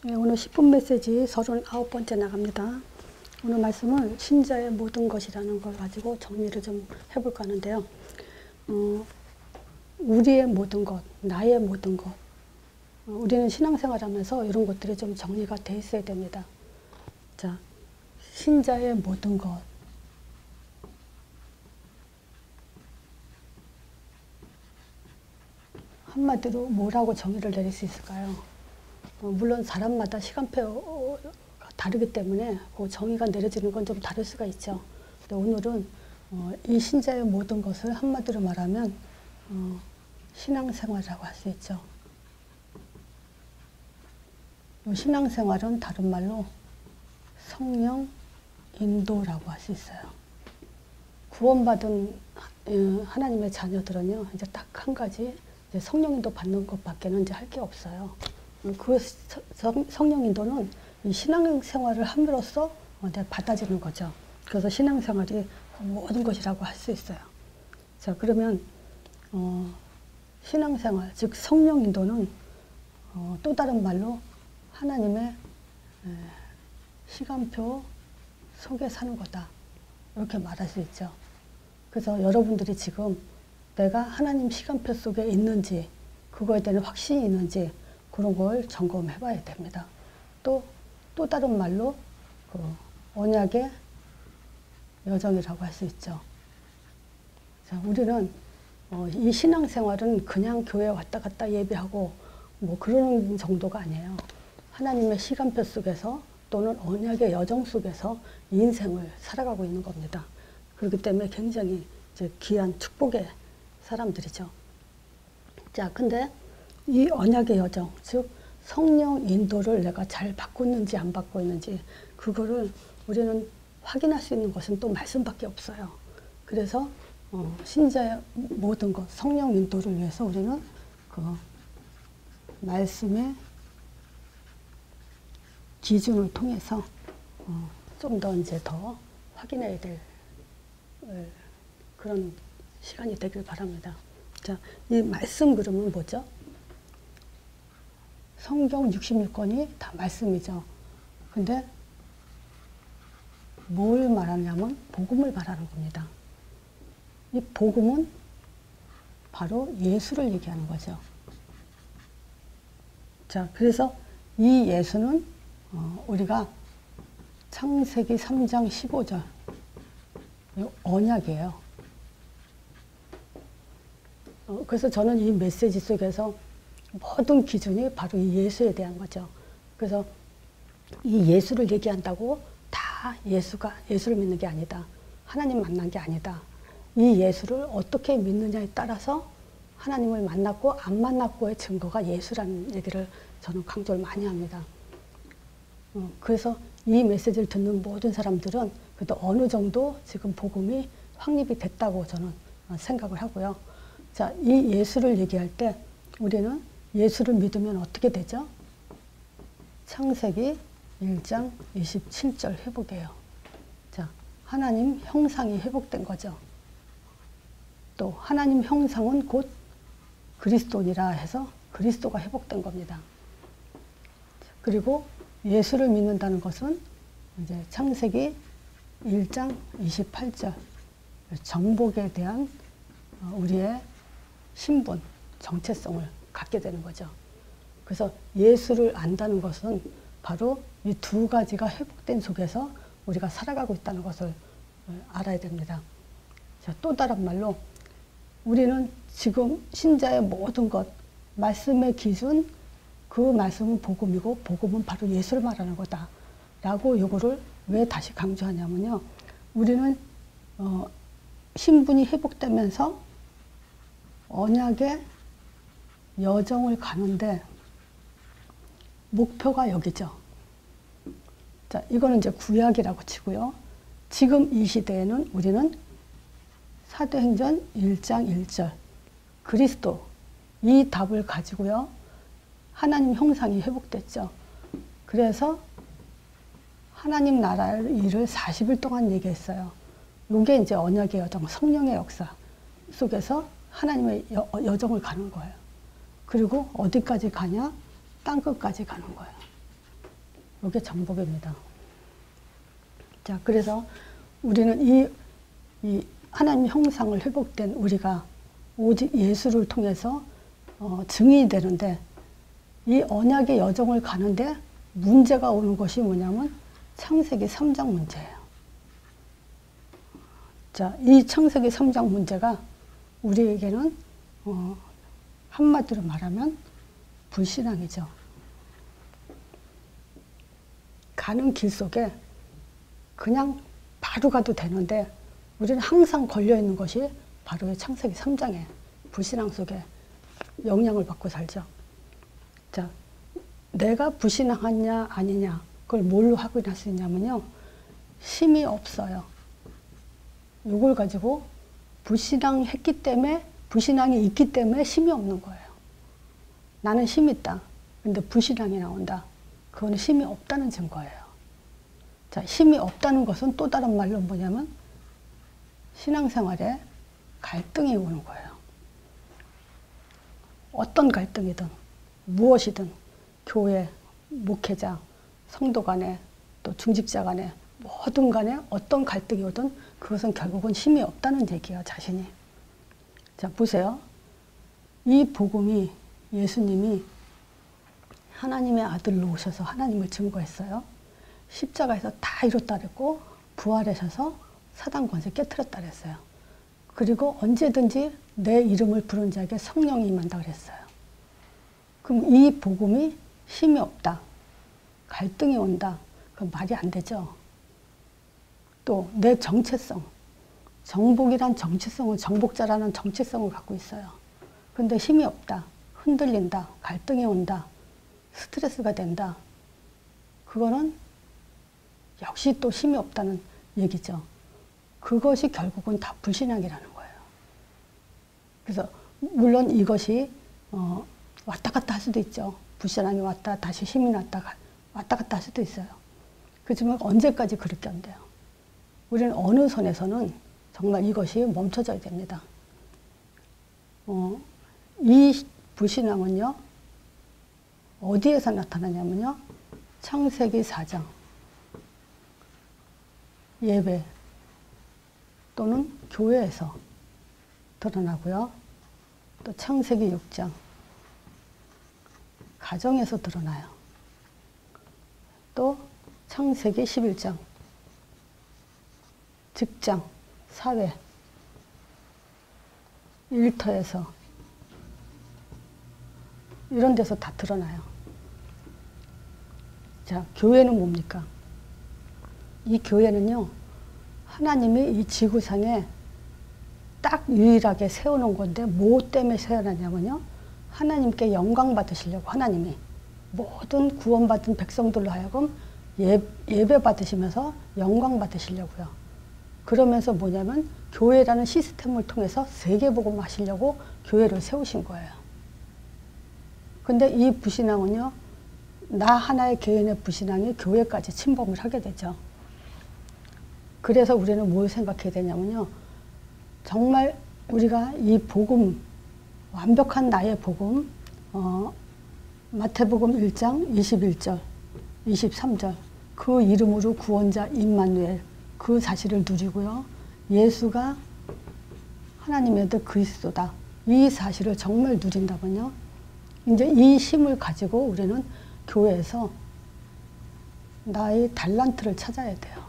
네, 오늘 10분 메시지 39번째 나갑니다. 오늘 말씀은 신자의 모든 것이라는 걸 가지고 정리를 좀 해볼까 하는데요. 우리의 모든 것, 나의 모든 것. 우리는 신앙생활 하면서 이런 것들이 좀 정리가 돼 있어야 됩니다. 자, 신자의 모든 것. 한마디로 뭐라고 정의를 내릴 수 있을까요? 물론 사람마다 시간표가 다르기 때문에 그 정의가 내려지는 건 좀 다를 수가 있죠. 근데 오늘은 이 신자의 모든 것을 한마디로 말하면 신앙생활이라고 할 수 있죠. 이 신앙생활은 다른 말로 성령 인도라고 할 수 있어요. 구원받은 하나님의 자녀들은요, 이제 딱 한 가지 이제 성령 인도 받는 것밖에는 이제 할 게 없어요. 그 성령 인도는 이 신앙생활을 함으로써 이제 받아지는 거죠. 그래서 신앙생활이 모든 것이라고 할 수 있어요. 자, 그러면 신앙생활, 즉 성령 인도는 또 다른 말로 하나님의 시간표 속에 사는 거다. 이렇게 말할 수 있죠. 그래서 여러분들이 지금 내가 하나님 시간표 속에 있는지, 그거에 대한 확신이 있는지 그런 걸 점검해 봐야 됩니다. 또 다른 말로 그 언약의 여정이라고 할 수 있죠. 자, 우리는 이 신앙생활은 그냥 교회 왔다 갔다 예배하고 뭐 그런 정도가 아니에요. 하나님의 시간표 속에서 또는 언약의 여정 속에서 인생을 살아가고 있는 겁니다. 그렇기 때문에 굉장히 이제 귀한 축복의 사람들이죠. 자, 근데 이 언약의 여정, 즉 성령 인도를 내가 잘 받고 있는지 안 받고 있는지 그거를 우리는 확인할 수 있는 것은 또 말씀밖에 없어요. 그래서 신자의 모든 것, 성령 인도를 위해서 우리는 그 말씀의 기준을 통해서 좀 더 이제 더 확인해야 될 그런 시간이 되길 바랍니다. 자, 이 말씀 그러면 뭐죠? 성경 66권이 다 말씀이죠. 근데 뭘 말하냐면 복음을 말하는 겁니다. 이 복음은 바로 예수를 얘기하는 거죠. 자, 그래서 이 예수는 우리가 창세기 3장 15절 언약이에요. 그래서 저는 이 메시지 속에서 모든 기준이 바로 이 예수에 대한 거죠. 그래서 이 예수를 얘기한다고 다 예수를 믿는 게 아니다. 하나님 만난 게 아니다. 이 예수를 어떻게 믿느냐에 따라서 하나님을 만났고 안 만났고의 증거가 예수라는 얘기를 저는 강조를 많이 합니다. 그래서 이 메시지를 듣는 모든 사람들은 그래도 어느 정도 지금 복음이 확립이 됐다고 저는 생각을 하고요. 자, 이 예수를 얘기할 때 우리는 예수를 믿으면 어떻게 되죠? 창세기 1장 27절 회복이에요. 자, 하나님 형상이 회복된 거죠. 또 하나님 형상은 곧 그리스도니라 해서 그리스도가 회복된 겁니다. 그리고 예수를 믿는다는 것은 이제 창세기 1장 28절 정복에 대한 우리의 신분, 정체성을 갖게 되는 거죠. 그래서 예수를 안다는 것은 바로 이 두 가지가 회복된 속에서 우리가 살아가고 있다는 것을 알아야 됩니다. 자, 또 다른 말로 우리는 지금 신자의 모든 것, 말씀의 기준, 그 말씀은 복음이고 복음은 바로 예수를 말하는 거다 라고 요거를 왜 다시 강조하냐면요, 우리는 신분이 회복되면서 언약의 여정을 가는데 목표가 여기죠. 자, 이거는 이제 구약이라고 치고요. 지금 이 시대에는 우리는 사도행전 1장 1절 그리스도 이 답을 가지고요. 하나님 형상이 회복됐죠. 그래서 하나님 나라의 일을 40일 동안 얘기했어요. 이게 이제 언약의 여정, 성령의 역사 속에서 하나님의 여정을 가는 거예요. 그리고 어디까지 가냐? 땅끝까지 가는 거예요. 이게 정복입니다. 자, 그래서 우리는 이 하나님 형상을 회복된 우리가 오직 예수를 통해서 증인이 되는데, 이 언약의 여정을 가는데 문제가 오는 것이 뭐냐면 창세기 3장 문제예요. 자, 이 창세기 3장 문제가 우리에게는 한마디로 말하면 불신앙이죠. 가는 길 속에 그냥 바로 가도 되는데 우리는 항상 걸려있는 것이 바로 이 창세기 3장에 불신앙 속에 영향을 받고 살죠. 자, 내가 불신앙하냐 아니냐 그걸 뭘로 확인할 수 있냐면요, 힘이 없어요. 이걸 가지고 불신앙이 있기 때문에 힘이 없는 거예요. 나는 힘이 있다. 근데 불신앙이 나온다. 그건 힘이 없다는 증거예요. 자, 힘이 없다는 것은 또 다른 말로 뭐냐면 신앙생활에 갈등이 오는 거예요. 어떤 갈등이든 무엇이든 교회, 목회자, 성도 간에 또 중직자 간에 뭐든 간에 어떤 갈등이 오든 그것은 결국은 힘이 없다는 얘기예요, 자신이. 자, 보세요. 이 복음이 예수님이 하나님의 아들로 오셔서 하나님을 증거했어요. 십자가에서 다 이뤘다 그랬고 부활하셔서 사단 권세 깨트렸다 그랬어요. 그리고 언제든지 내 이름을 부른 자에게 성령이 임한다 그랬어요. 그럼 이 복음이 힘이 없다, 갈등이 온다, 그건 말이 안 되죠. 또 내 정체성, 정복이란 정체성을, 정복자라는 정체성을 갖고 있어요. 근데 힘이 없다, 흔들린다, 갈등이 온다, 스트레스가 된다, 그거는 역시 또 힘이 없다는 얘기죠. 그것이 결국은 다 불신앙이라는 거예요. 그래서 물론 이것이 왔다 갔다 할 수도 있죠. 불신앙이 왔다 다시 힘이 났다 왔다 갔다 할 수도 있어요. 그렇지만 언제까지 그렇게 안 돼요. 우리는 어느 선에서는 정말 이것이 멈춰져야 됩니다. 이 불신앙은요, 어디에서 나타나냐면요, 창세기 4장 예배 또는 교회에서 드러나고요. 또 창세기 6장 가정에서 드러나요. 또 창세기 11장 직장, 사회, 일터에서 이런 데서 다 드러나요. 자, 교회는 뭡니까? 이 교회는요, 하나님이 이 지구상에 딱 유일하게 세워놓은 건데 뭐 때문에 세워놨냐면요, 하나님께 영광 받으시려고. 하나님이 모든 구원받은 백성들로 하여금 예배 받으시면서 영광 받으시려고요. 그러면서 뭐냐면 교회라는 시스템을 통해서 세계복음 하시려고 교회를 세우신 거예요. 근데 이 불신앙은요, 나 하나의 개인의 불신앙이 교회까지 침범을 하게 되죠. 그래서 우리는 뭘 생각해야 되냐면요, 정말 우리가 이 복음, 완벽한 나의 복음, 마태복음 1장 21절, 23절, 그 이름으로 구원자 임마누엘, 그 사실을 누리고요, 예수가 하나님의 아들 그리스도다, 이 사실을 정말 누린다면요, 이제 이 힘을 가지고 우리는 교회에서 나의 달란트를 찾아야 돼요.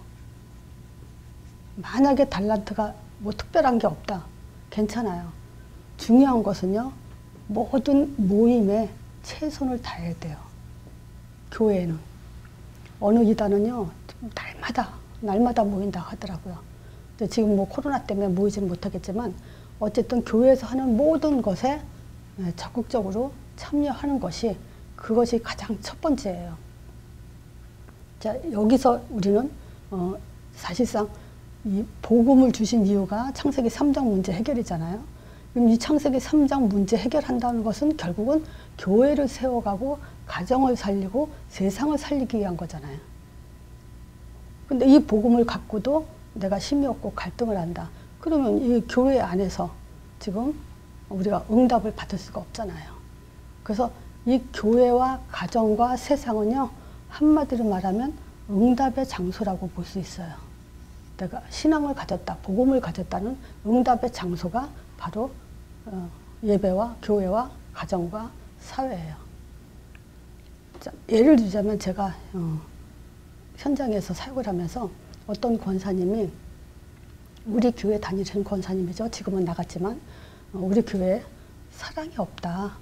만약에 달란트가 뭐 특별한 게 없다, 괜찮아요. 중요한 것은요, 모든 모임에 최선을 다해야 돼요. 교회에는. 어느 이단은요, 날마다 모인다 하더라고요. 근데 지금 뭐 코로나 때문에 모이지는 못하겠지만 어쨌든 교회에서 하는 모든 것에 적극적으로 참여하는 것이, 그것이 가장 첫 번째예요. 자, 여기서 우리는 사실상 이 복음을 주신 이유가 창세기 3장 문제 해결이잖아요. 그럼 이 창세기 3장 문제 해결한다는 것은 결국은 교회를 세워가고 가정을 살리고 세상을 살리기 위한 거잖아요. 근데 이 복음을 갖고도 내가 힘이 없고 갈등을 한다. 그러면 이 교회 안에서 지금 우리가 응답을 받을 수가 없잖아요. 그래서 이 교회와 가정과 세상은요, 한마디로 말하면 응답의 장소라고 볼 수 있어요. 내가 신앙을 가졌다, 복음을 가졌다는 응답의 장소가 바로 예배와 교회와 가정과 사회예요. 자, 예를 들자면 제가 현장에서 사역을 하면서 어떤 권사님이, 우리 교회 다니시는 권사님이죠. 지금은 나갔지만 우리 교회에 사랑이 없다.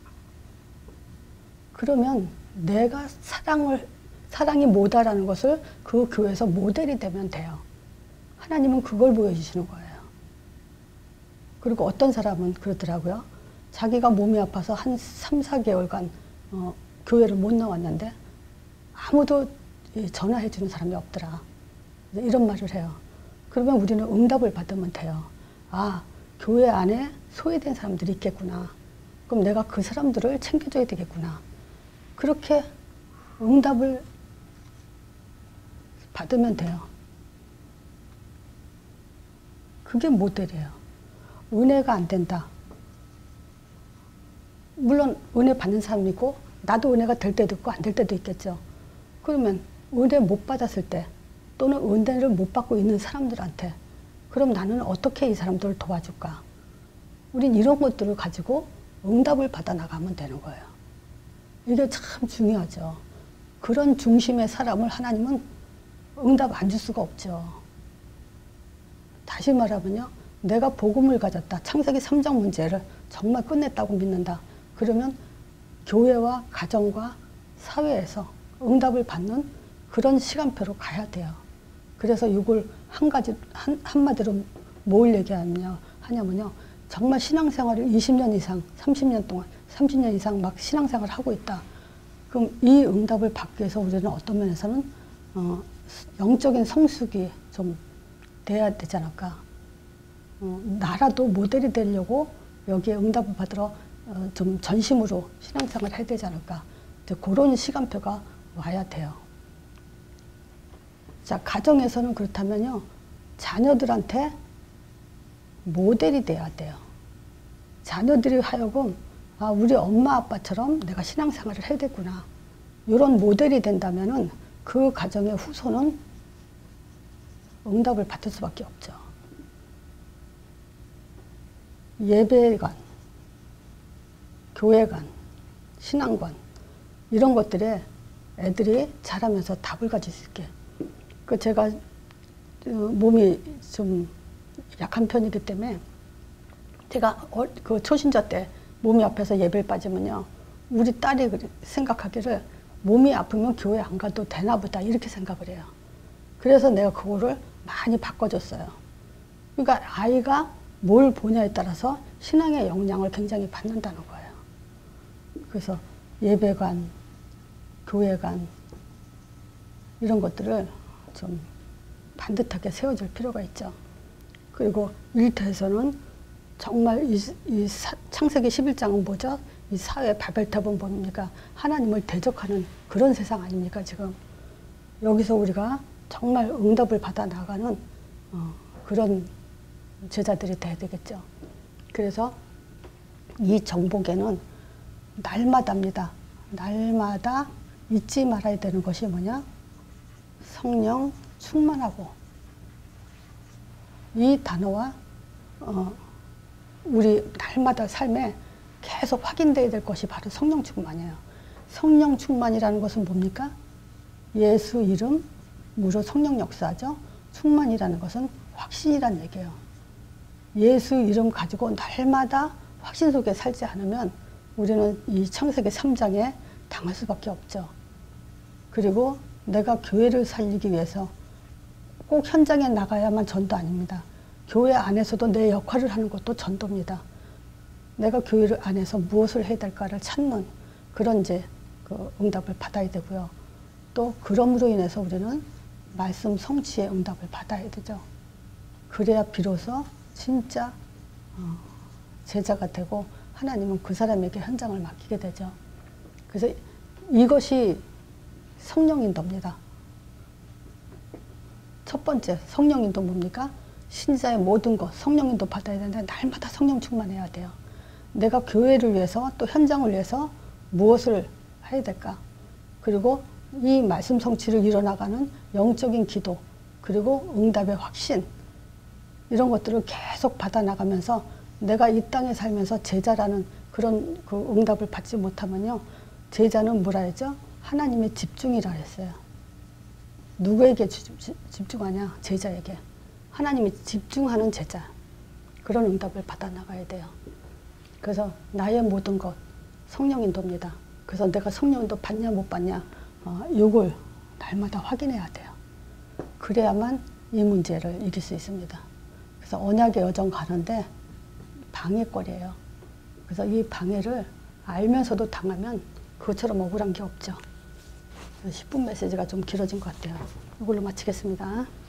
그러면 내가 사랑이 뭐다라는 것을 그 교회에서 모델이 되면 돼요. 하나님은 그걸 보여주시는 거예요. 그리고 어떤 사람은 그러더라고요. 자기가 몸이 아파서 한 3, 4개월간 교회를 못 나왔는데 아무도 전화해 주는 사람이 없더라. 이런 말을 해요. 그러면 우리는 응답을 받으면 돼요. 아, 교회 안에 소외된 사람들이 있겠구나. 그럼 내가 그 사람들을 챙겨줘야 되겠구나. 그렇게 응답을 받으면 돼요. 그게 모델이에요. 은혜가 안 된다. 물론 은혜 받는 사람이 있고 나도 은혜가 될 때도 있고 안 될 때도 있겠죠. 그러면 은혜 못 받았을 때 또는 은혜를 못 받고 있는 사람들한테 그럼 나는 어떻게 이 사람들을 도와줄까? 우린 이런 것들을 가지고 응답을 받아 나가면 되는 거예요. 이게 참 중요하죠. 그런 중심의 사람을 하나님은 응답 안 줄 수가 없죠. 다시 말하면요. 내가 복음을 가졌다. 창세기 3장 문제를 정말 끝냈다고 믿는다. 그러면 교회와 가정과 사회에서 응답을 받는 그런 시간표로 가야 돼요. 그래서 이걸 한마디로 뭘 하냐면요. 정말 신앙생활을 20년 이상, 30년 동안, 30년 이상 막 신앙생활을 하고 있다. 그럼 이 응답을 받기 위해서 우리는 어떤 면에서는 영적인 성숙이 좀 돼야 되지 않을까. 나라도 모델이 되려고 여기에 응답을 받으러 좀 전심으로 신앙생활을 해야 되지 않을까. 이제 그런 시간표가 와야 돼요. 자, 가정에서는 그렇다면요. 자녀들한테 모델이 돼야 돼요. 자녀들이 하여금 아, 우리 엄마 아빠처럼 내가 신앙생활을 해야 되구나. 이런 모델이 된다면은 그 가정의 후손은 응답을 받을 수밖에 없죠. 예배관, 교회관, 신앙관 이런 것들에 애들이 자라면서 답을 가질 수 있게. 그 제가 몸이 좀 약한 편이기 때문에 제가 그 초신자 때 몸이 아파서 예배를 빠지면요. 우리 딸이 생각하기를 몸이 아프면 교회 안 가도 되나 보다 이렇게 생각을 해요. 그래서 내가 그거를 많이 바꿔줬어요. 그러니까 아이가 뭘 보냐에 따라서 신앙의 영향을 굉장히 받는다는 거예요. 그래서 예배관, 교회관 이런 것들을 좀 반듯하게 세워줄 필요가 있죠. 그리고 일터에서는 정말 이 창세기 11장은 뭐죠? 이 사회 바벨탑은 뭡니까? 하나님을 대적하는 그런 세상 아닙니까 지금? 여기서 우리가 정말 응답을 받아 나가는 그런 제자들이 돼야 되겠죠. 그래서 이 정복에는 날마다입니다. 날마다 잊지 말아야 되는 것이 뭐냐? 성령 충만하고. 이 단어와 우리 날마다 삶에 계속 확인돼야 될 것이 바로 성령 충만이에요. 성령 충만이라는 것은 뭡니까? 예수 이름, 무료 성령 역사죠. 충만이라는 것은 확신이란 얘기예요. 예수 이름 가지고 날마다 확신 속에 살지 않으면 우리는 이 창세기 3장에 당할 수밖에 없죠. 그리고 내가 교회를 살리기 위해서 꼭 현장에 나가야만 전도 아닙니다. 교회 안에서도 내 역할을 하는 것도 전도입니다. 내가 교회 안에서 무엇을 해야 될까를 찾는 그런 이제 그 응답을 받아야 되고요. 또 그럼으로 인해서 우리는 말씀 성취의 응답을 받아야 되죠. 그래야 비로소 진짜 제자가 되고 하나님은 그 사람에게 현장을 맡기게 되죠. 그래서 이것이 성령 인도입니다. 첫 번째 성령 인도 뭡니까? 신자의 모든 것 성령 인도 받아야 되는데 날마다 성령 충만해야 돼요. 내가 교회를 위해서 또 현장을 위해서 무엇을 해야 될까? 그리고 이 말씀 성취를 이뤄나가는 영적인 기도, 그리고 응답의 확신, 이런 것들을 계속 받아나가면서 내가 이 땅에 살면서 제자라는 그런 그 응답을 받지 못하면요, 제자는 뭐라 했죠? 하나님의 집중이라 했어요. 누구에게 집중하냐? 제자에게. 하나님이 집중하는 제자. 그런 응답을 받아나가야 돼요. 그래서 나의 모든 것, 성령 인도입니다. 그래서 내가 성령 인도 받냐 못 받냐, 이걸 날마다 확인해야 돼요. 그래야만 이 문제를 이길 수 있습니다. 그래서 언약의 여정 가는데 방해거리예요. 그래서 이 방해를 알면서도 당하면 그것처럼 억울한 게 없죠. 10분 메시지가 좀 길어진 것 같아요. 이걸로 마치겠습니다.